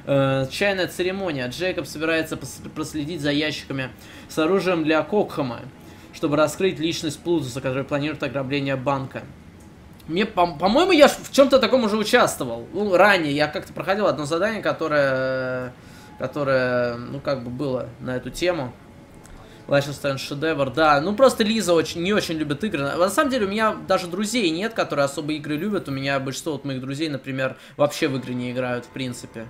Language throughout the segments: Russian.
Чайная церемония. Джейкоб собирается проследить за ящиками с оружием для Кокхэма, чтобы раскрыть личность Плутуса, который планирует ограбление банка. Мне, по-моему, я в чем-то таком уже участвовал. Ну, ранее я как-то проходил одно задание, которое, ну, как бы было на эту тему. Liechtenstein шедевр, да. Ну, просто Лиза не очень любит игры. На самом деле, у меня даже друзей нет, которые особо игры любят. У меня большинство вот моих друзей, например, вообще в игры не играют, в принципе.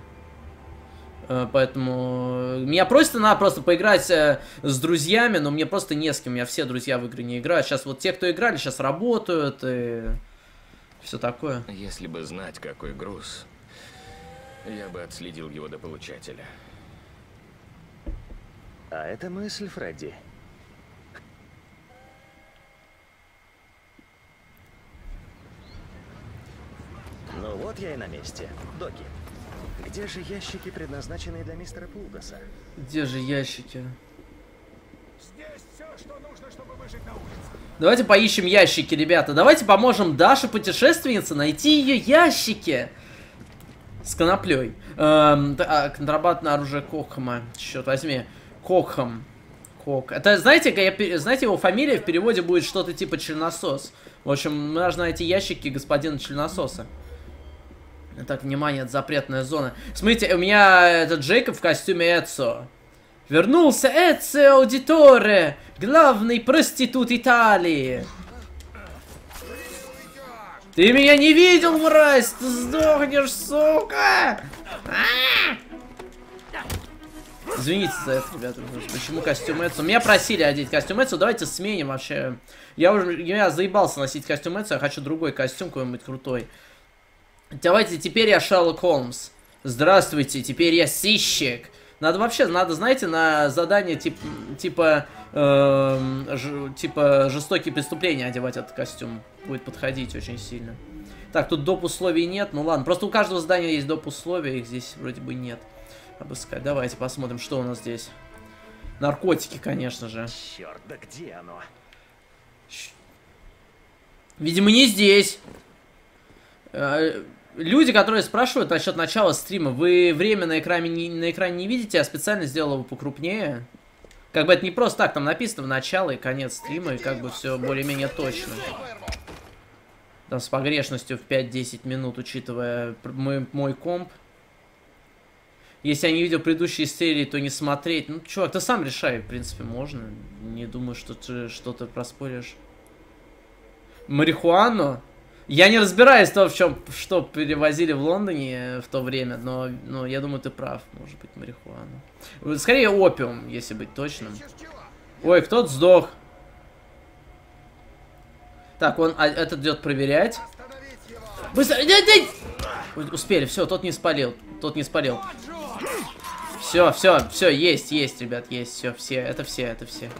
Поэтому меня просят просто поиграть с друзьями, но мне просто не с кем. У меня все друзья в игры не играют. Сейчас вот те, кто играли, сейчас работают и все такое. Если бы знать, какой груз, я бы отследил его до получателя. А это мысль, Фредди. Ну вот я и на месте. Доки, где же ящики, предназначенные для мистера Плутоса? Где же ящики? Здесь все, что нужно, чтобы выжить на улице. Давайте поищем ящики, ребята. Давайте поможем Даше, путешественнице, найти ее ящики. С коноплей. Контрабандное оружие Кокхэма. Черт возьми. Кокхэм. Это, знаете, знаете, его фамилия в переводе будет что-то типа Членосос. В общем, мы должны найти ящики господина Членососа. Так, внимание, это запретная зона. Смотрите, у меня этот Джейкоб в костюме Эцио. Вернулся Эцио Аудиторе, главный проститут Италии. Ты меня не видел, мразь! Ты сдохнешь, сука! Извините за это, ребята. Почему костюм Эцио? Меня просили одеть костюм Эцио. Давайте сменим вообще. Я заебался носить костюм Эцио. Я хочу другой костюм какой-нибудь крутой. Давайте, теперь я Шерлок Холмс. Здравствуйте, теперь я сыщик. Надо, знаете, на задание типа жестокие преступления одевать этот костюм. Будет подходить очень сильно. Так, тут доп. Условий нет. Ну ладно, просто у каждого здания есть доп. Условия, их здесь вроде бы нет. Обыскать. Давайте посмотрим, что у нас здесь. Наркотики, конечно же. Черт, да где оно? Видимо, не здесь. Люди, которые спрашивают насчет начала стрима, вы время на экране не видите, я специально сделал его покрупнее. Как бы это не просто так, там написано в начало и конец стрима, и как бы все более-менее точно. Там с погрешностью в 5-10 минут, учитывая мой комп. Если я не видел предыдущие серии, то не смотреть. Ну, чувак, ты сам решай, в принципе, можно. Не думаю, что ты что-то проспоришь. Марихуану? Я не разбираюсь в том, что перевозили в Лондоне в то время, но я думаю, ты прав. Может быть, марихуану. Скорее, опиум, если быть точным. Ой, кто-то сдох. Так, он этот идет проверять. Быстро! Успели, все, тот не спалил. Тот не спалил. Все, есть, ребят, есть, все, это все.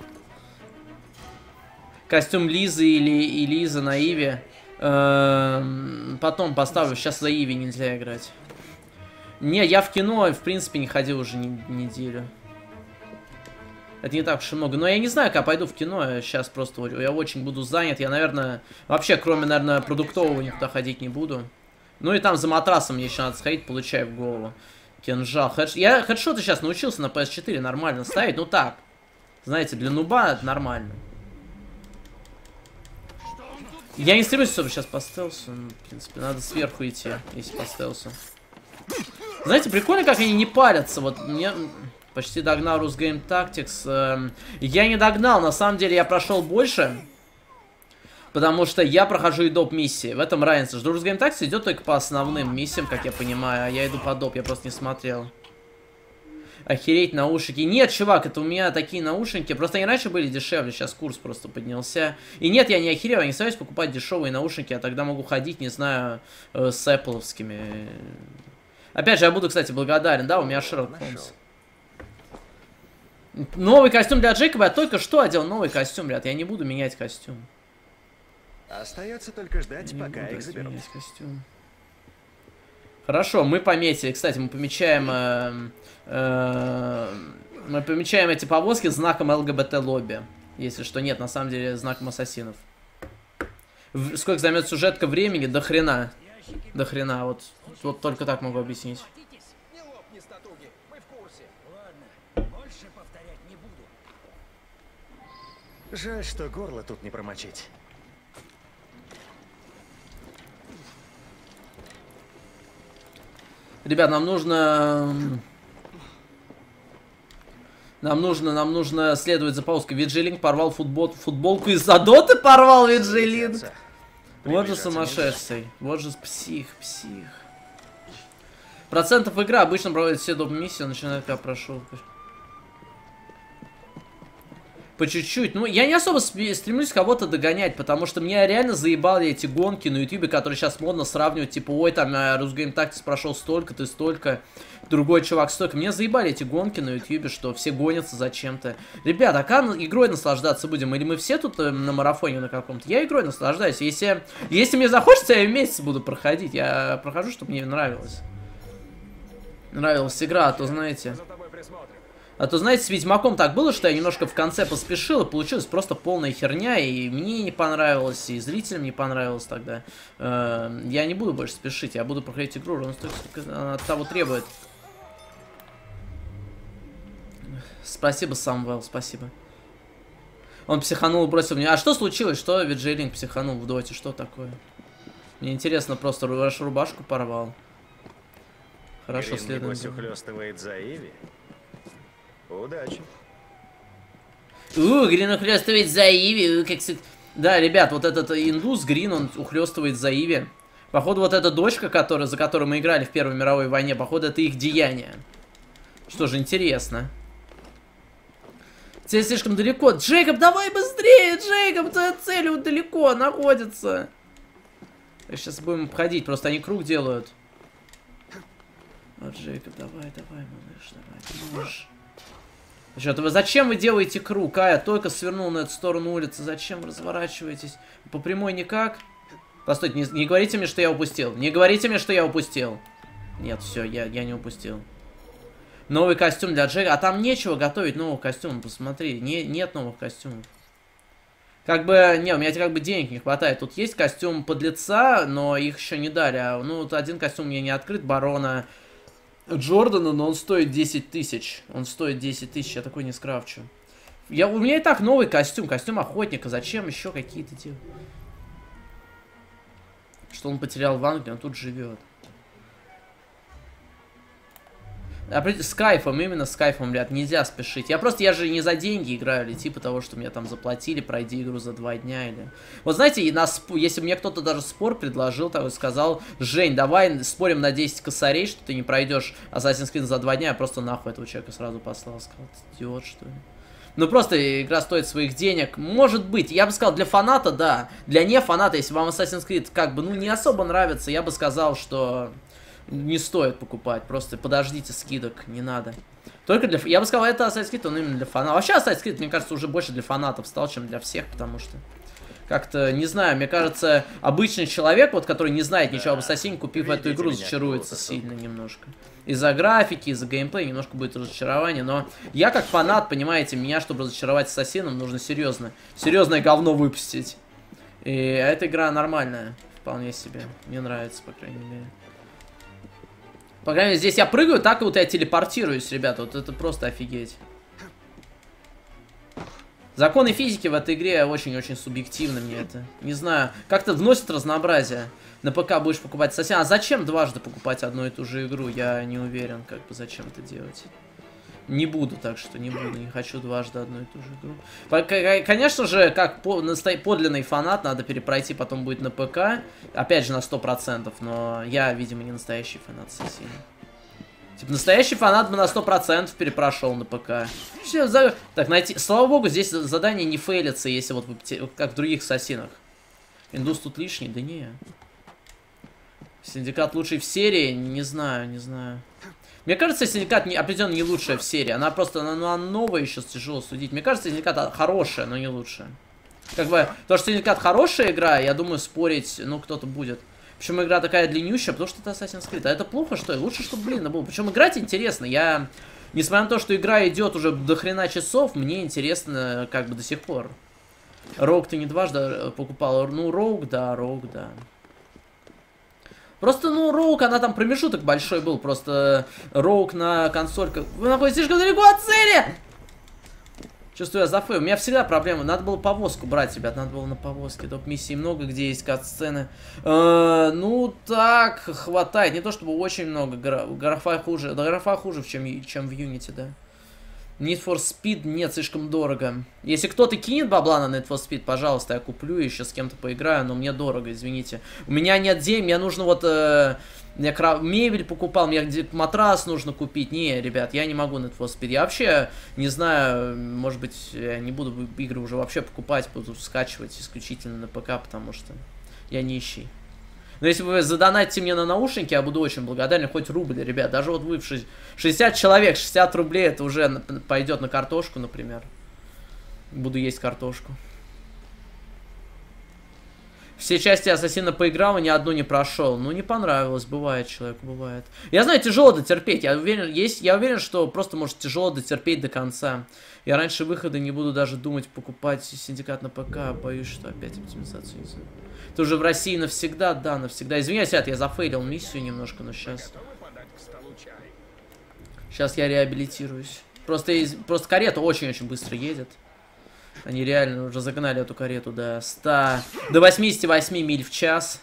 Костюм Лизы и Лиза на Иве. Потом поставлю, сейчас за Иви нельзя играть. Не, я в кино, в принципе, не ходил уже неделю. Это не так уж и много. Но я не знаю, как пойду в кино. Я сейчас просто я очень буду занят. Я, наверное, вообще, кроме, наверное, продуктового никуда ходить не буду. Ну и там за матрасом мне еще надо сходить, получаю в голову. Кинжал. Я хедшоты сейчас научился на PS4 нормально ставить. Ну так. Знаете, для нуба это нормально. Я не стремлюсь, чтобы сейчас по стелсу. В принципе, надо сверху идти, если по стелсу. Знаете, прикольно, как они не парятся. Вот мне почти догнал Русгейм Tactics. Я не догнал, на самом деле я прошел больше. Потому что я прохожу и доп миссии. В этом разница. Русгейм Tactics идет только по основным миссиям, как я понимаю. А я иду по доп, я просто не смотрел. Охереть, наушники. Нет, чувак, это у меня такие наушники. Просто они раньше были дешевле, сейчас курс просто поднялся. И нет, я не охерел, я не стараюсь покупать дешевые наушники, а тогда могу ходить, не знаю, с Apple'овскими. Опять же, я буду, кстати, благодарен, да, у меня Шерлок Холмс. Новый костюм для Джейкоба, я только что одел новый костюм, ребят, я не буду менять костюм. Остается только ждать, пока их заберут. Хорошо, мы пометили. Кстати, мы помечаем эти повозки знаком ЛГБТ-лобби. Если что, нет, на самом деле знаком ассасинов. Сколько займет сюжетка времени? До хрена. До хрена, вот только так могу объяснить. Нестатуги. Мы в курсе. Ладно, больше повторять не буду. Жаль, что горло тут не промочить. Ребят, нам нужно следовать за пауской. Виджилинг порвал футболку из-за доты порвал Виджилинг. Вот же сумасшедший. Вот же псих. Процентов игра обычно проводят все доп. Миссии, начинает как прошу. По чуть-чуть. Ну, я не особо стремлюсь кого-то догонять, потому что меня реально заебали эти гонки на ютубе, которые сейчас модно сравнивать, типа, ой, там, Rusgame Tactics прошел столько, ты столько, другой чувак столько. Меня заебали эти гонки на ютубе, что все гонятся за чем-то. Ребят, а как игрой наслаждаться будем? Или мы все тут на марафоне на каком-то? Я игрой наслаждаюсь. Если мне захочется, я месяц буду проходить. Я прохожу, чтобы мне нравилось. Нравилась игра, а то, знаете... За тобой присмотрим. А то, знаете, с Ведьмаком так было, что я немножко в конце поспешил, и получилась просто полная херня, и мне не понравилось, и зрителям не понравилось тогда. Я не буду больше спешить, я буду проходить игру ровно столько, сколько она от того требует. Спасибо, Самвел, спасибо. Он психанул и бросил мне. А что случилось? Что Виджилинг психанул в доте? Что такое? Мне интересно, просто вашу рубашку порвал. Хорошо, следуем. Ухлёстывает за Иви. Удачи. Грин ухлёстывает за Иви, как... Да, ребят, вот этот индус Грин, он ухлёстывает за Иви. Походу, вот эта дочка, за которой мы играли в Первой мировой войне, походу, это их деяние. Что же, интересно. Цель слишком далеко. Джейкоб, давай быстрее! Джейкоб, твоя цель далеко находится. Сейчас будем обходить, просто они круг делают. Вот, Джейкоб, давай, малыш, давай, Что-то зачем вы делаете круг? Я только свернул на эту сторону улицы. Зачем вы разворачиваетесь? По прямой никак? Постойте, не говорите мне, что я упустил. Не говорите мне, что я упустил. Нет, все, я не упустил. Новый костюм для Джека. А там нечего готовить новых костюмов, посмотри. Нет новых костюмов. Как бы, не, у меня как бы денег не хватает. Тут есть костюм подлеца, но их еще не дали. Ну, вот один костюм мне не открыт, барона Джордана, но он стоит 10 тысяч. Он стоит 10 тысяч, я такой не скрафчу. У меня и так новый костюм охотника. Зачем еще какие-то те? Что он потерял в Англии, он тут живет. С кайфом, именно с кайфом, ребят, нельзя спешить. Я же не за деньги играю, или типа того, что мне там заплатили, пройди игру за 2 дня, или... Вот знаете, если мне кто-то даже спор предложил, такой сказал, Жень, давай спорим на 10 косарей, что ты не пройдешь Assassin's Creed за 2 дня, я просто нахуй этого человека сразу послал, сказал, ты идиот, что ли? Ну просто игра стоит своих денег, может быть, я бы сказал, для фаната, да, для не фаната, если вам Assassin's Creed как бы, ну, не особо нравится, я бы сказал, что... Не стоит покупать, просто подождите скидок, не надо. Только для... Я бы сказал, это Assassin's Creed, он именно для фанатов. Вообще Assassin's Creed, мне кажется, уже больше для фанатов стал, чем для всех, потому что... Как-то, не знаю, мне кажется, обычный человек, вот, который не знает ничего об Ассасине, купив эту игру, разочаруется сильно немножко. Из-за графики, из-за геймплея немножко будет разочарование, но я как фанат, понимаете, меня, чтобы разочаровать Ассасином, нужно серьезное говно выпустить. И эта игра нормальная, вполне себе, мне нравится, по крайней мере. По крайней мере, здесь я прыгаю, так и вот я телепортируюсь, ребята. Вот это просто офигеть. Законы физики в этой игре очень-очень субъективны мне это. Не знаю, как-то вносит разнообразие. На ПК будешь покупать совсем. А зачем дважды покупать одну и ту же игру? Я не уверен, как бы зачем это делать. Не буду, так что не буду. Не хочу дважды одну и ту же игру. Конечно же, как подлинный фанат, надо перепройти, потом будет на ПК. Опять же, на 100%. Но я, видимо, не настоящий фанат Ассасина. Типа, настоящий фанат бы на 100% перепрошел на ПК. Так, найти... Слава богу, здесь задание не фейлится, если вот как в других Ассасинах. Индус тут лишний? Да не. Синдикат лучший в серии? Не знаю. Мне кажется, Синдикат определенно не лучшая в серии. Она просто, она новая, еще тяжело судить. Мне кажется, Синдикат хорошая, но не лучшая. Как бы, то, что Синдикат хорошая игра, я думаю, спорить, ну, кто-то будет. Причем игра такая длиннющая, потому что это Assassin's Creed. А это плохо, что ли? Лучше, чтобы длинно было. Причем играть интересно. Несмотря на то, что игра идет уже до хрена часов, мне интересно, как бы, до сих пор. Роуг ты не дважды покупал? Ну, Роуг, да. Просто, ну, Роук, она там промежуток большой был. Просто Роук на консольках. Вы находитесь слишком далеко от цели! Чувствую, я зафейл. У меня всегда проблемы. Надо было повозку брать, ребят. Надо было на повозке. Доп. Миссий много, где есть кат-сцены. Ну, так, хватает. Не то чтобы очень много. Графа хуже. Да, графа хуже, чем в Unity, да. Need for Speed нет, слишком дорого. Если кто-то кинет бабла на Need for Speed, пожалуйста, я куплю и еще с кем-то поиграю, но мне дорого, извините. У меня нет денег, мне нужно вот... я мебель покупал, мне матрас нужно купить. Не, ребят, я не могу Need for Speed. Я вообще не знаю, может быть, я не буду игры уже вообще покупать, буду скачивать исключительно на ПК, потому что я нищий. Но если вы задонатите мне на наушники, я буду очень благодарен, хоть рубль, ребят. Даже вот вы в 60 человек, 60 рублей, это уже пойдет на картошку, например. Буду есть картошку. Все части Ассасина поиграл, и ни одну не прошел. Ну, не понравилось, бывает человеку, бывает. Я знаю, тяжело дотерпеть, я уверен, что просто может тяжело дотерпеть до конца. Я раньше выхода не буду даже думать покупать Синдикат на ПК, боюсь, что опять оптимизацию из-за... Это уже в России навсегда, да, навсегда. Извиняюсь, я зафейлил миссию немножко, но сейчас... Сейчас я реабилитируюсь. Просто карета очень-очень быстро едет. Они реально уже загнали эту карету до 88 миль в час.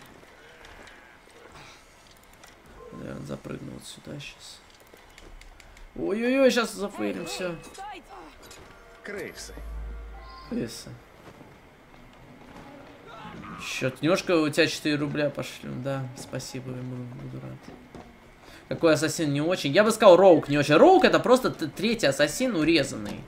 Да, запрыгну вот сюда сейчас. Ой-ой-ой, сейчас зафейлим все. Крысы. Крысы. Счет. Немножко у тебя 4 рубля пошлем, да. Спасибо, я буду рад. Какой ассасин не очень? Я бы сказал, Роук не очень. Роук это просто третий ассасин урезанный.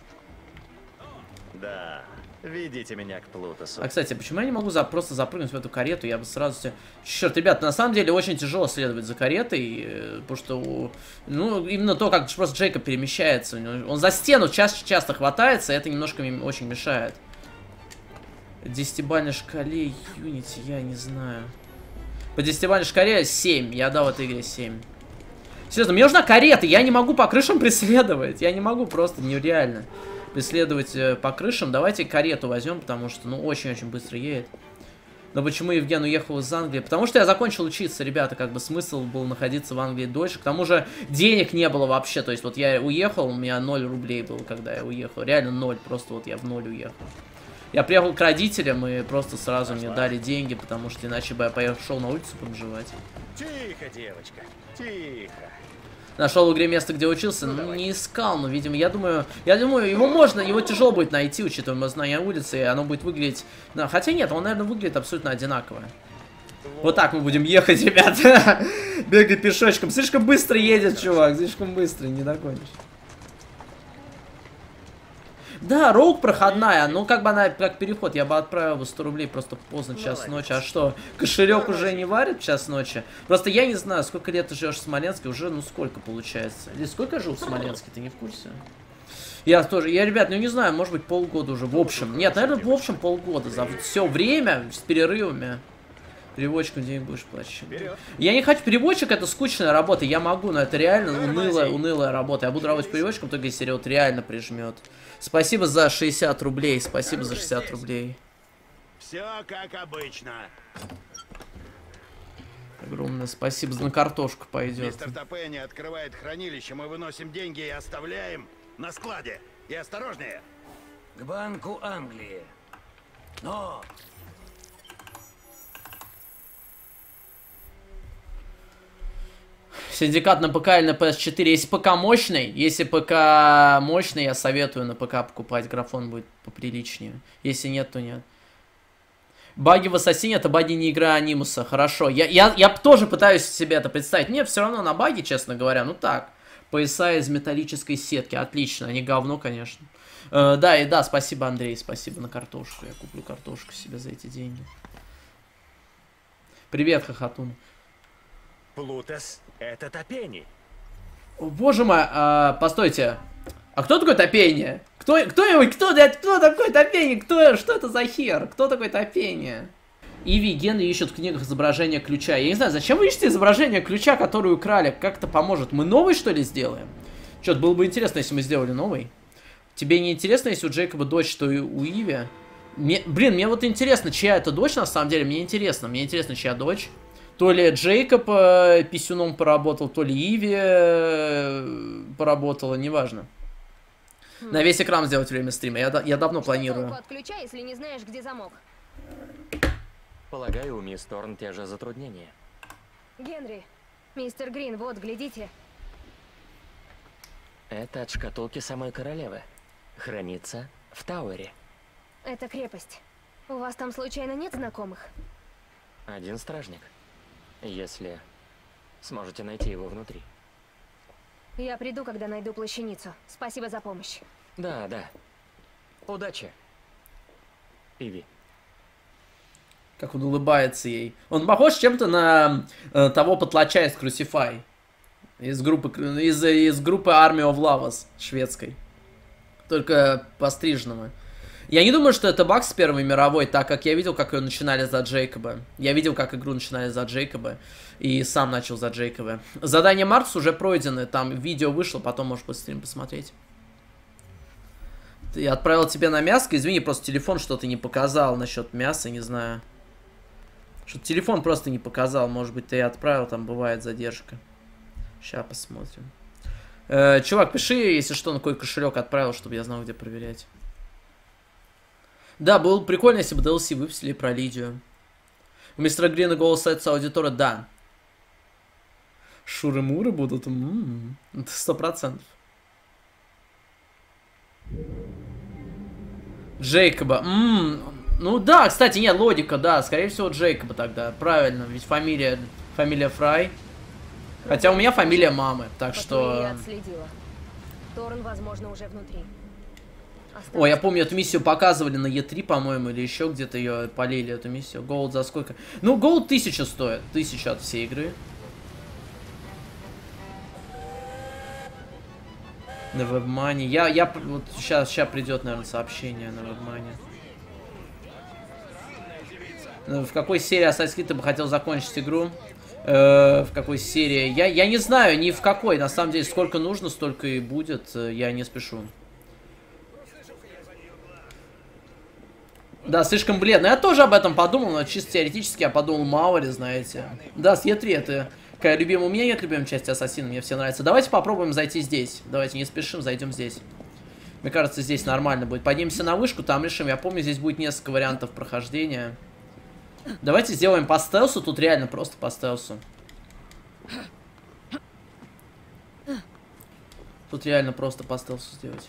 Да, ведите меня к Плутосу. А, кстати, почему я не могу просто запрыгнуть в эту карету? Я бы сразу... Черт, ребят, на самом деле очень тяжело следовать за каретой, потому что, ну, именно то, как просто Джейкоб перемещается. Он за стену часто хватается, и это немножко очень мешает. 10-бальной шкале Unity, я не знаю. По 10-бальной шкале 7. Я дал этой игре 7. Серьезно, мне нужна карета. Я не могу по крышам преследовать. Я не могу просто, нереально преследовать по крышам. Давайте карету возьмем, потому что, ну, очень-очень быстро едет. Но почему Евген уехал из Англии? Потому что я закончил учиться, ребята. Как бы смысл был находиться в Англии дольше. К тому же денег не было вообще. То есть вот я уехал, у меня 0 рублей было, когда я уехал. Реально 0. Просто вот я в 0 уехал. Я приехал к родителям и просто сразу мне дали деньги, потому что иначе бы я пошел на улицу побежать. Тихо, девочка, тихо. Нашел в игре место, где учился, ну не искал, но, видимо, я думаю, его тяжело будет найти, учитывая мое знание улицы, и оно будет выглядеть, да, хотя нет, он, наверное, выглядит абсолютно одинаково. Вот так мы будем ехать, ребята, бегать пешочком, слишком быстро едет, чувак, слишком быстро, не догонишь. Да, Роук проходная, но как бы она, как переход, я бы отправил бы 100 рублей просто поздно, час ночи. А что, кошелек уже не варит час ночи? Просто я не знаю, сколько лет ты живешь в Смоленске, уже, ну сколько получается? Или сколько я жил в Смоленске, ты не в курсе? Я тоже, ребят, ну не знаю, может быть полгода уже, в общем. Нет, наверное, в общем полгода, за все время, с перерывами. Переводчиком денег будешь платить. Я не хочу, переводчик это скучная работа, я могу, но это реально унылая работа. Я буду работать переводчиком, только если вот реально прижмет. Спасибо за 60 рублей, спасибо за 60 рублей. Все как обычно. Огромное спасибо, на картошку пойдет. Мистер Топенни открывает хранилище, мы выносим деньги и оставляем на складе. И осторожнее. К Банку Англии. Но... Синдикат на ПК или на PS4. Если ПК мощный, я советую на ПК покупать. Графон будет поприличнее. Если нет, то нет. Баги в Ассасине — это баги не игры Анимуса. Хорошо. Я тоже пытаюсь себе это представить. Мне все равно на баги, честно говоря. Ну так. Пояса из металлической сетки. Отлично. Они говно, конечно. Да, спасибо, Андрей. Спасибо на картошку. Я куплю картошку себе за эти деньги. Привет, Хохотун. Плутос — это Топенни. О, боже мой, постойте. А кто такой Топенни? Кто такой Топенни? Что это за хер? Кто такой Топенни? Иви и Генри ищут в книгах изображение ключа. Я не знаю, зачем вы ищете изображение ключа, который украли? Как это поможет? Мы новый, что ли, сделаем? Чё-то было бы интересно, если мы сделали новый. Тебе не интересно, если у Джейкоба дочь, что и у Иви? Мне вот интересно, чья это дочь, на самом деле. Мне интересно, чья дочь. То ли Джейкоб писюном поработал, то ли Иви поработала, неважно. На весь экран сделать время стрима. Я давно планирую. Отключай, если не знаешь, где замок. Полагаю, у мисс Торн те же затруднения. Генри, мистер Грин, вот, глядите. Это от шкатулки самой королевы. Хранится в Тауэре. Это крепость. У вас там случайно нет знакомых? Один стражник. Если сможете найти его внутри. Я приду, когда найду плащаницу. Спасибо за помощь. Да, да. Удачи, Иви. Как он улыбается ей. Он похож чем-то на того потлача из Crucify. Из группы Army of Lovers шведской. Только постриженного. Я не думаю, что это баг с Первой мировой, так как я видел, как ее начинали за Джейкоба. Я видел, как игру начинали за Джейкоба. И сам начал за Джейкоба. Задание Маркс уже пройдено. Там видео вышло, потом можешь по стрим посмотреть. Я отправил тебе на мяско. Извини, просто телефон что-то не показал насчет мяса, не знаю. Что-то телефон просто не показал. Может быть, ты и отправил, там бывает задержка. Сейчас посмотрим. Чувак, пиши, если что, на какой кошелек отправил, чтобы я знал, где проверять. Да, было бы прикольно, если бы DLC выпустили про Лидию. У мистера Грина голос аудитора, да. Шуры-муры будут? 100%. Джейкоба. Ну да, кстати, нет, логика, да. Скорее всего, Джейкоба тогда. Правильно, ведь фамилия Фрай. Хотя у меня фамилия мамы, так что... Я отследила. Торн, возможно, уже внутри. Ой, я помню, эту миссию показывали на Е3, по-моему, или еще где-то ее полили, эту миссию. Голд за сколько? Ну, голд 1000 стоит. 1000 от всей игры. На вебмане. Вот сейчас придет, наверное, сообщение на вебмане. В какой серии Assassin's Creed ты бы хотел закончить игру? В какой серии? Я не знаю, ни в какой. На самом деле, сколько нужно, столько и будет. Я не спешу. Да, слишком бледно. Я тоже об этом подумал, но чисто теоретически я подумал, мало ли, знаете. Да, с Е3 это какая любимая. У меня нет любимой части Ассасина, мне все нравится. Давайте попробуем зайти здесь. Давайте не спешим, зайдем здесь. Мне кажется, здесь нормально будет. Поднимемся на вышку, там решим. Я помню, здесь будет несколько вариантов прохождения. Давайте сделаем по стелсу. Тут реально просто по стелсу. Тут реально просто по стелсу сделать.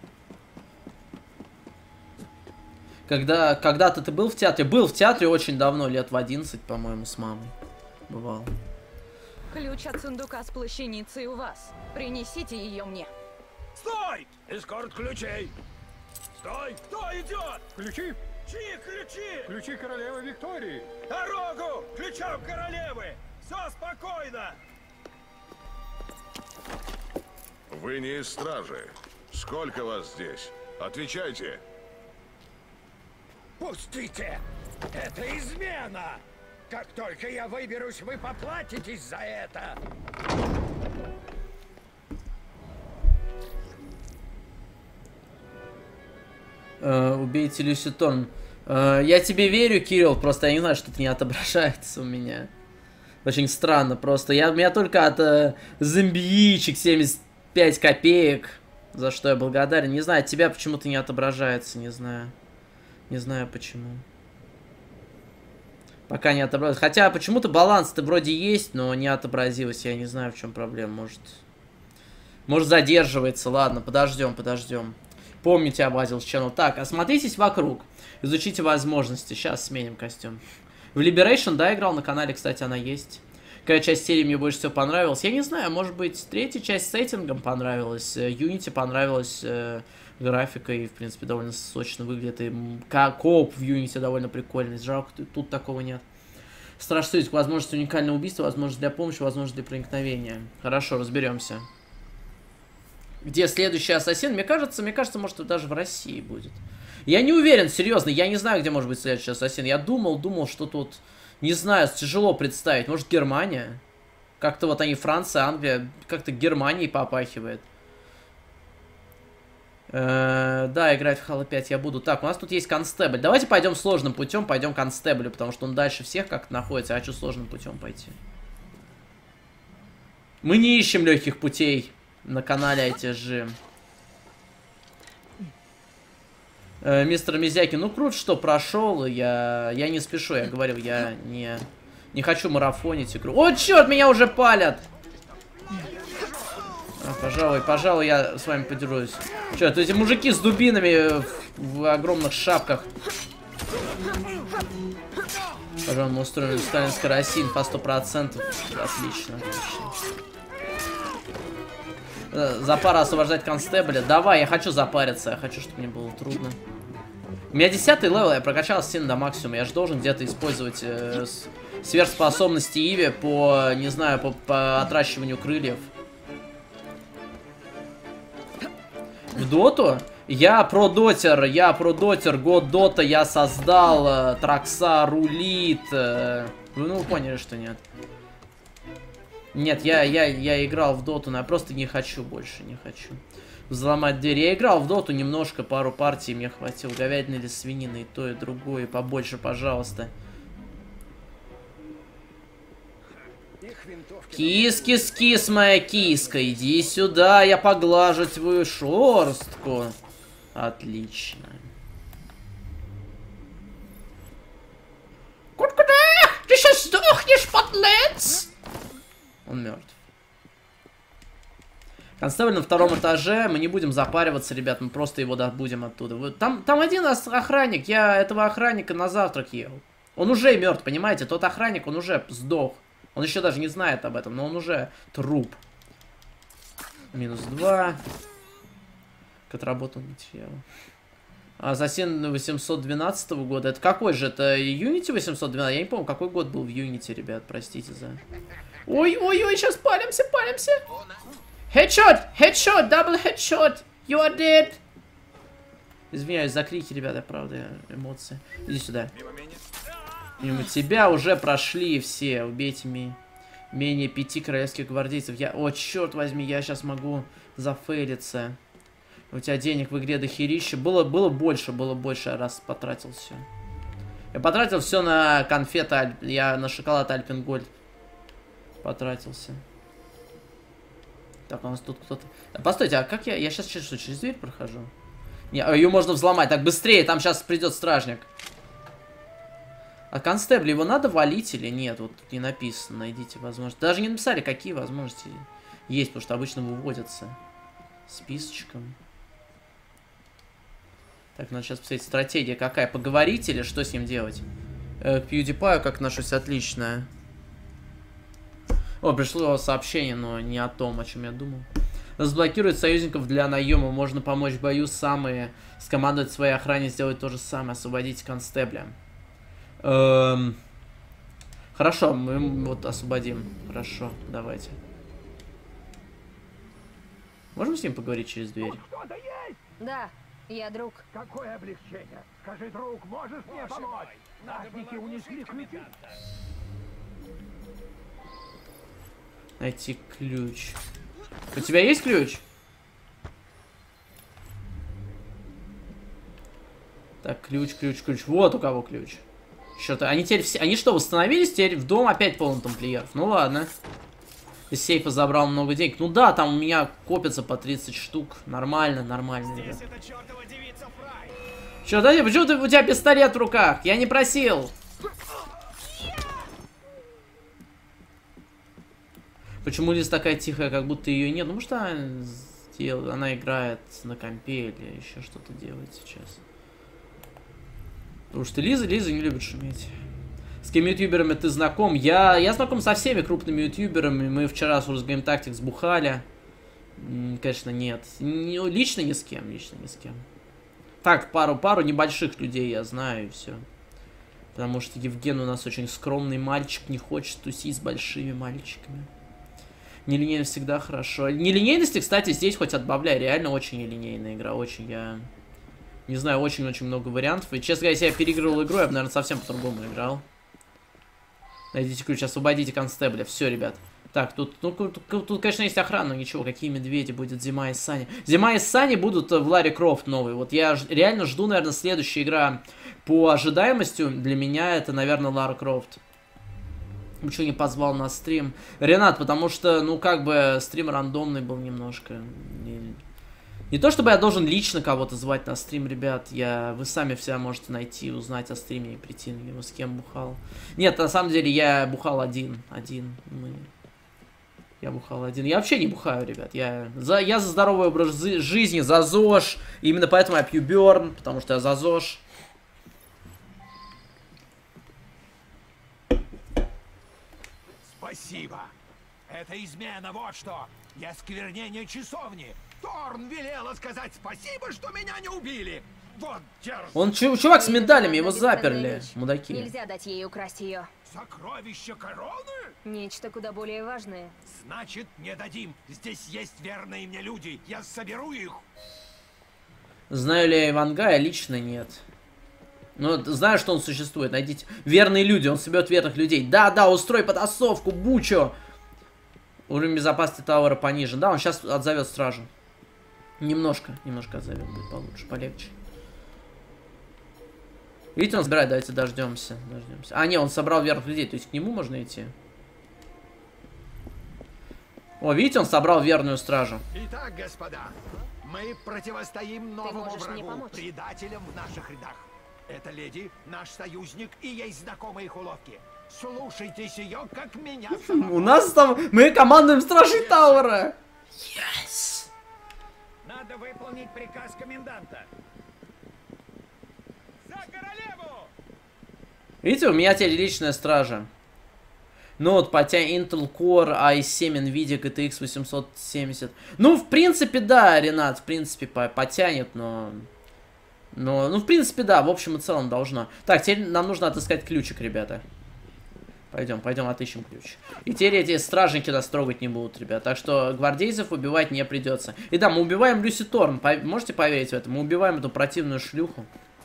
Когда-то ты был в театре? Был в театре очень давно, лет в 11, по-моему, с мамой. Бывал. Ключ от сундука с плащаницей у вас. Принесите ее мне. Стой! Эскорт ключей! Стой! Кто идет? Ключи? Чьи ключи? Ключи королевы Виктории. Дорогу! Ключом королевы! Все спокойно! Вы не из стражи. Сколько вас здесь? Отвечайте. Пустите! Это измена! Как только я выберусь, вы поплатитесь за это! Убейте Люси Торн. Я тебе верю, Кирилл, просто я не знаю, что это не отображается у меня. Очень странно, просто. У меня только от зомбиичек 75 копеек, за что я благодарен. Не знаю, от тебя почему-то не отображается, не знаю. Не знаю почему. Пока не отобразилось. Хотя почему-то баланс-то вроде есть, но не отобразилось. Я не знаю, в чем проблема. Может задерживается. Ладно, подождем. Помните, обладил channel. Так, осмотритесь вокруг. Изучите возможности. Сейчас сменим костюм. В Liberation, да, играл на канале, кстати, она есть. Какая часть серии мне больше всего понравилась? Я не знаю, может быть, третья часть с сеттингом понравилась. Unity понравилась графикой, в принципе, довольно сочно выглядит. И кооп в Unity довольно прикольный. Жалко, тут такого нет. Страж Судить, возможность уникального убийства, возможность для помощи, возможность для проникновения. Хорошо, разберемся. Где следующий ассасин? Мне кажется, может, даже в России будет. Я не уверен, серьезно, я не знаю, где может быть следующий ассасин. Я думал, что тут, не знаю, тяжело представить. Может, Германия? Как-то вот они, Франция, Англия, как-то Германией попахивает. Да, играть в Halo 5 я буду. Так, у нас тут есть констебль. Давайте пойдем сложным путем, пойдем к констеблю, потому что он дальше всех как-то находится. Я хочу сложным путем пойти. Мы не ищем легких путей на канале ITG. Мистер Мизяки, ну круто, что прошел. Я не спешу, я говорил, я не хочу марафонить игру. О, черт, меня уже палят! Пожалуй, я с вами поделюсь. Че, эти мужики с дубинами в огромных шапках. Пожалуй, мы устроили сталинский Россия, инфа 100%. Отлично, отлично. Запара освобождать констебля. Давай, я хочу запариться, я хочу, чтобы мне было трудно. У меня 10-й левел, я прокачал сильно до максимума. Я же должен где-то использовать сверхспособности Иви по, не знаю, по отращиванию крыльев. В доту? Я продотер, год дота я создал, Тракса рулит. Ну, вы поняли, что нет. Нет, я играл в доту, но я просто не хочу больше, не хочу. Взломать дверь. Я играл в доту немножко, пару партий мне хватило. Говядины или свинины, и то, и другое, побольше, пожалуйста. Кис, моя киска, иди сюда, я поглажу твою шерстку. Отлично. Куда? Ты сейчас сдохнешь, подлец! Он мертв. Констебль на 2-м этаже. Мы не будем запариваться, ребят. Мы просто его добудем оттуда. Там один охранник. Я этого охранника на завтрак ел. Он уже мертв, понимаете? Тот охранник, он уже сдох. Он еще даже не знает об этом, но он уже труп. -2. К отработанному материалу. Ассасин 812 года. Это какой же? Это Unity 812? Я не помню, какой год был в Unity, ребят. Простите за... Ой, сейчас палимся. Headshot, double headshot. You are dead. Извиняюсь за крики, ребята, правда, эмоции. Иди сюда. Мимо тебя уже прошли все. Убейте менее 5 королевских гвардейцев. О, черт возьми, я сейчас могу зафейлиться. У тебя денег в игре дохерища. Было больше, я раз потратил все. Я потратил все на конфеты, я на шоколад Альпенгольд потратился. Так, у нас тут кто-то... Постойте, а как я сейчас через дверь прохожу? Не, ее можно взломать. Так, быстрее, там сейчас придет стражник. А констебля его надо валить или нет? Вот тут не написано, найдите возможность. Даже не написали, какие возможности есть, потому что обычно выводятся списочком. Так, надо сейчас посмотреть, стратегия какая. Поговорить или что с ним делать? К PewDiePie как отношусь? Отлично. О, пришло сообщение, но не о том, о чем я думал. Разблокировать союзников для наема. Можно помочь в бою самые. Скомандовать своей охране сделать то же самое. Освободить констебля. Хорошо, мы вот освободим. Хорошо, давайте. Можем с ним поговорить через дверь? Да, я друг. Какое облегчение? Скажи, друг, можешь мне помочь? Назники унесли ключи. Найти ключ. У тебя есть ключ? Так, ключ. Вот у кого ключ. Что-то. Они теперь все. Они что, восстановились? Теперь в дом опять полный тамплиеров. Ну ладно. Из сейфа забрал много денег. Ну да, там у меня копится по 30 штук. Нормально. Что, да, почему у тебя пистолет в руках? Я не просил. Почему Лиза такая тихая, как будто ее нет? Ну, может, она играет на компе или еще что-то делает сейчас. Потому что Лиза не любит шуметь. С кем ютуберами ты знаком? Я знаком со всеми крупными ютуберами. Мы вчера с Rusgame Tactics бухали. Конечно, нет. Лично ни с кем. Так, пару небольших людей я знаю, и все. Потому что Евген у нас очень скромный мальчик, не хочет тусить с большими мальчиками. Нелинейность всегда хорошо. Нелинейности, кстати, здесь хоть отбавляй. Реально очень нелинейная игра. Очень, я... Не знаю, очень много вариантов. И, честно говоря, если я переигрывал игру, я бы, наверное, совсем по-другому играл. Найдите ключ, освободите констебля. Все, ребят. Так, тут, конечно, есть охрана, но ничего, какие медведи, будет Зима и Сани. Зима и Сани будут в Ларри Крофт новый. Вот я реально жду, наверное, следующая игра по ожидаемости. Для меня это, наверное, Лара Крофт. Почему не позвал на стрим? Ренат, потому что, ну, как бы, стрим рандомный был немножко. Не то, чтобы я должен лично кого-то звать на стрим, ребят. Вы сами все можете найти, узнать о стриме и прийти на него, с кем бухал. Нет, на самом деле, я бухал один. Я бухал один. Я вообще не бухаю, ребят. Я за здоровый образ жизни, за ЗОЖ. Именно поэтому я пью Бёрн, потому что я за ЗОЖ. Спасибо. Это измена, вот что. Я сквернение часовни. Торн велела сказать спасибо, что меня не убили. Вот дерзко. Он чувак с медалями, его заперли, мудаки. Нельзя дать ей украсть ее. Сокровище короны? Нечто куда более важное. Значит, не дадим. Здесь есть верные мне люди. Я соберу их. Знаю ли я Ивангая? Лично нет. Но знаю, что он существует. Найдите. Верные люди, он соберет верных людей. Да, устрой потасовку, Бучо. Уровень безопасности Тауэра понижен. Да, он сейчас отзовет стражу. Немножко отзовет, будет получше, полегче. Видите, он собирает, давайте дождемся. А, не, он собрал верных людей, то есть к нему можно идти. О, видите, он собрал верную стражу. Итак, господа, мы противостоим новому врагу, предателям в наших рядах. Эта леди наш союзник и есть знакомые их уловки. Слушайтесь ее, как меня. У нас там... Мы командуем стражей Тауэра. Yes. Надо выполнить приказ коменданта. За королеву! Видите, у меня теперь личная стража. Ну вот, потянет Intel Core i7 NVIDIA GTX 870. Ну, в принципе, да, Ренат, в принципе, потянет, но... Ну, в принципе, да, в общем и целом должно. Так, теперь нам нужно отыскать ключик, ребята. Пойдем отыщем ключ. И теперь эти стражники нас трогать не будут, ребят. Так что гвардейцев убивать не придется. И да, мы убиваем Люси Торн. Можете поверить в это? Мы убиваем эту противную шлюху.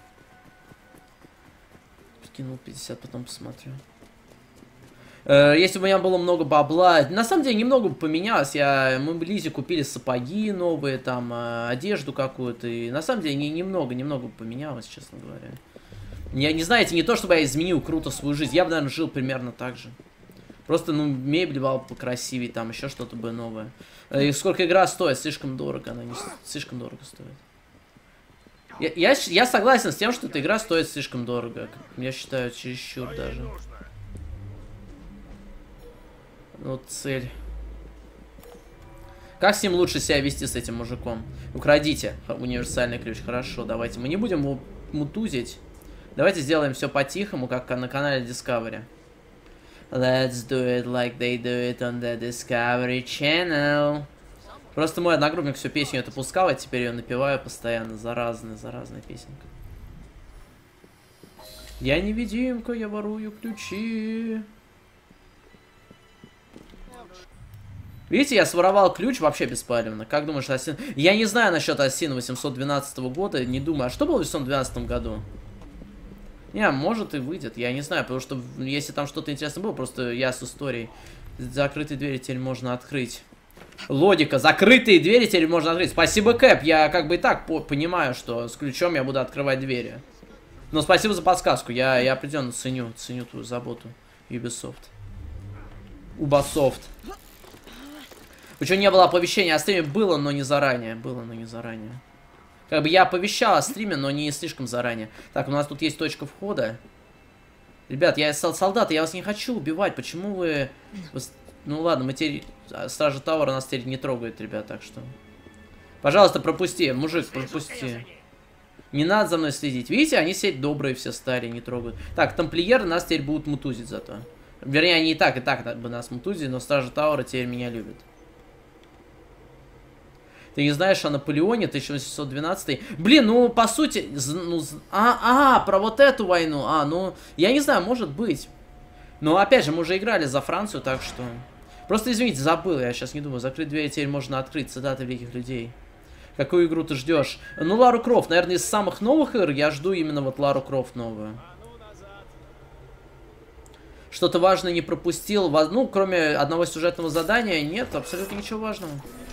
Скинул 50, потом посмотрю. Если бы у меня было много бабла... На самом деле, немного бы поменялось. Мы бы Лизе купили сапоги новые, там, одежду какую-то. И на самом деле, немного бы поменялось, честно говоря. Я не знаете, не то, чтобы я изменил круто свою жизнь. Я бы, наверное, жил примерно так же. Просто, ну, мебель была покрасивее, там еще что-то бы новое. И сколько игра стоит? Слишком дорого. Она не слишком дорого стоит. Я согласен с тем, что эта игра стоит слишком дорого. Я считаю, чересчур даже. Вот цель. Как с ним лучше себя вести, с этим мужиком? Украдите универсальный ключ. Хорошо, давайте. Мы не будем его мутузить. Давайте сделаем все по-тихому, как на канале Discovery. Let's do it like they do it on the Discovery Channel. Просто мой одногруппник всю песню эту пускал, а теперь ее напеваю постоянно. Заразная песенка. Я невидимка, я ворую ключи. Видите, я своровал ключ вообще беспалевно. Как думаешь, Асин? Я не знаю насчет Асин 812 года, не думаю. А что было в 812 году? Не, может и выйдет, я не знаю, потому что если там что-то интересное было, просто я с историей. Закрытые двери теперь можно открыть. Логика, закрытые двери теперь можно открыть. Спасибо, Кэп, я как бы и так понимаю, что с ключом я буду открывать двери. Но спасибо за подсказку, я определенно ценю твою заботу, Ubisoft. Почему не было оповещения о стриме? Было, но не заранее. Как бы я оповещал о стриме, но не слишком заранее. Так, у нас тут есть точка входа. Ребят, я солдаты, я вас не хочу убивать. Почему вы... Ну ладно, мы теперь... Стражи Тауэра нас теперь не трогает, ребят, так что... Пожалуйста, пропусти, мужик, пропусти. Не надо за мной следить. Видите, они все добрые все стали, не трогают. Так, тамплиеры нас теперь будут мутузить зато. Вернее, они и так бы нас мутузили, но Стражи Тауэра теперь меня любят. Ты не знаешь о Наполеоне 1812? Блин, ну, по сути... про вот эту войну. Ну, я не знаю, может быть. Но, опять же, мы уже играли за Францию, так что... Просто, извините, забыл, я сейчас не думаю. Закрыть дверь теперь можно открыть. Цитаты великих людей. Какую игру ты ждешь? Ну, Лару Крофт. Наверное, из самых новых игр я жду именно вот Лару Крофт новую. что-то важное не пропустил. Ну, кроме одного сюжетного задания, нет, абсолютно ничего важного.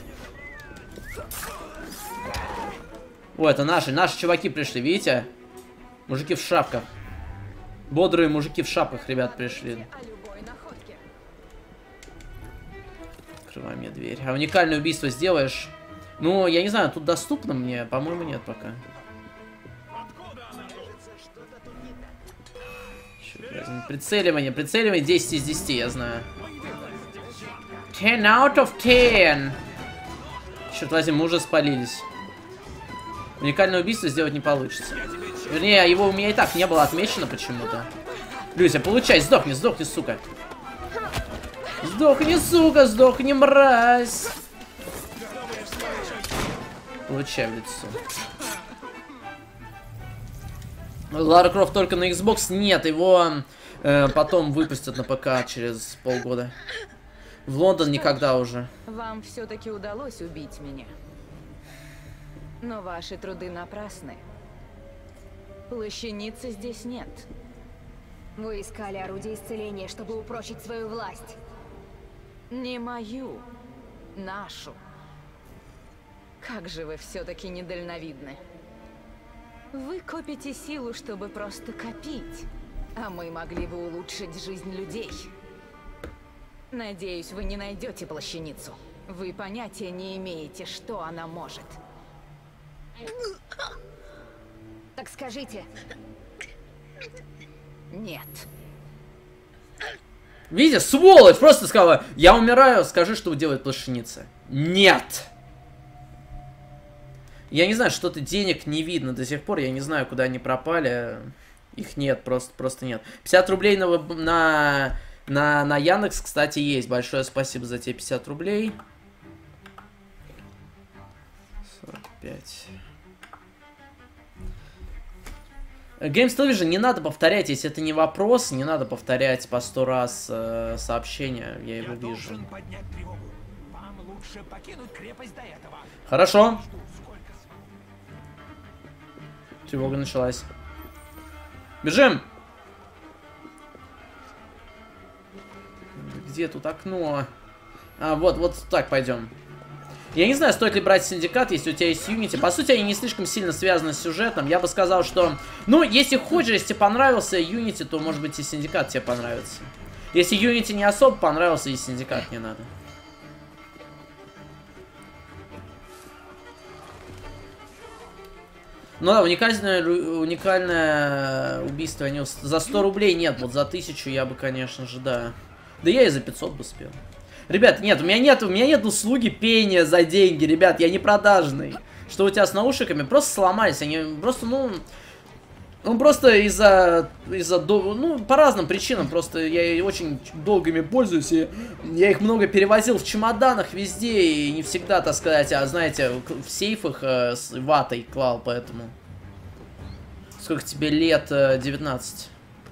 О, это наши чуваки пришли, видите? Мужики в шапках. Бодрые мужики в шапках, ребят, пришли. Открывай мне дверь. А уникальное убийство сделаешь? Ну, я не знаю, тут доступно мне? По-моему, нет пока. Прицеливание, 10 из 10, я знаю. 10 out of 10. Черт возьми, мы уже спалились. Уникальное убийство сделать не получится. Вернее, его у меня и так не было отмечено почему-то. Люся, получай, сдохни, сука. Сдохни, сука, сдохни, мразь. Получай в лицо. Лара Крофт только на Xbox? Нет, его потом выпустят на ПК через полгода. В Лондон никогда уже. Вам все-таки удалось убить меня. Но ваши труды напрасны. Плащаницы здесь нет. Вы искали орудие исцеления, чтобы упрочить свою власть. Не мою, нашу. Как же вы все-таки недальновидны. Вы копите силу, чтобы просто копить, а мы могли бы улучшить жизнь людей. Надеюсь, вы не найдете плащаницу. Вы понятия не имеете, что она может. Так скажите. Нет. Видите, сволочь! Просто сказала, я умираю, скажи, что делает плащаница. Нет! Я не знаю, что-то денег не видно до сих пор, я не знаю, куда они пропали. Их нет, просто нет. 50 рублей на Яндекс, кстати, есть. Большое спасибо за те 50 рублей. 45. Games Television не надо повторять, если это не вопрос, не надо повторять по 100 раз сообщение, я его вижу. Хорошо. Тревога началась. Бежим! Где тут окно? А, вот так пойдем. Я не знаю, стоит ли брать Синдикат, если у тебя есть Unity. По сути, они не слишком сильно связаны с сюжетом. Я бы сказал, что... Ну, если хочешь, если тебе понравился Unity, то, может быть, и Синдикат тебе понравится. Если Unity не особо понравился, и Синдикат не надо. Ну да, уникальное убийство. Они за 100 рублей нет, вот за 1000 я бы, конечно же, да. Да я и за 500 бы спел. Ребят, нет, у меня нет услуги пения за деньги, ребят, я не продажный. Что у тебя с наушниками? Просто сломались, они просто, ну просто из-за, ну, по разным причинам, просто я очень долго ими пользуюсь, и я их много перевозил в чемоданах везде, и не всегда, так сказать, а, знаете, в сейфах с ватой клал, поэтому. Сколько тебе лет? 19.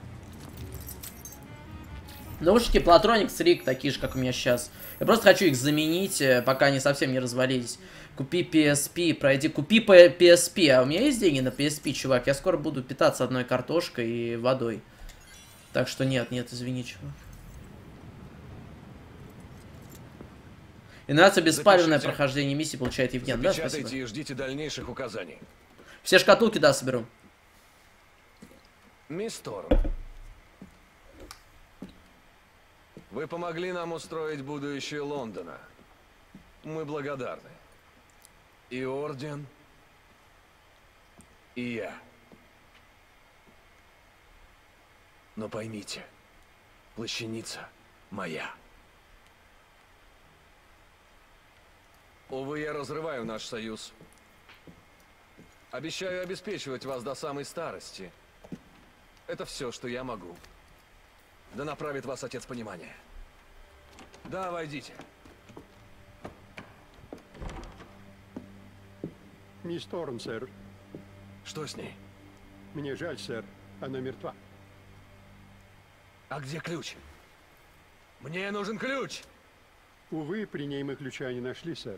Наушники Platronics RIG такие же, как у меня сейчас. Я просто хочу их заменить, пока они совсем не развалились. Купи PSP, пройди. Купи PSP. А у меня есть деньги на PSP, чувак. Я скоро буду питаться одной картошкой и водой. Так что нет, извини, чувак. И нравится беспалевное прохождение миссии, получает Евген. Да, спасибо. И ждите дальнейших указаний. Все шкатулки, да, соберу. Мисс Торн, вы помогли нам устроить будущее Лондона. Мы благодарны. И Орден, и я. Но поймите, плащаница моя. Увы, я разрываю наш союз. Обещаю обеспечивать вас до самой старости. Это все, что я могу. Да направит вас отец понимания. Да, войдите. Мисс Торн, сэр. Что с ней? Мне жаль, сэр. Она мертва. А где ключ? Мне нужен ключ! Увы, при ней мы ключа не нашли, сэр.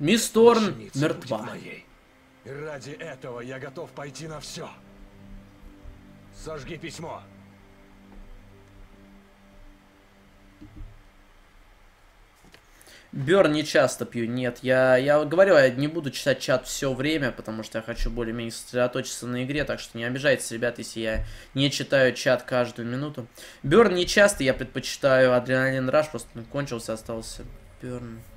Мисс Торн Плащаница мертва. будет моей. И ради этого я готов пойти на все. Сожги письмо. Бёрн не часто пью, нет. Я говорю, я не буду читать чат все время, потому что я хочу более-менее сосредоточиться на игре, так что не обижайтесь, ребят, если я не читаю чат каждую минуту. Бёрн не часто, я предпочитаю Адреналин Раш, просто кончился, остался Бёрн.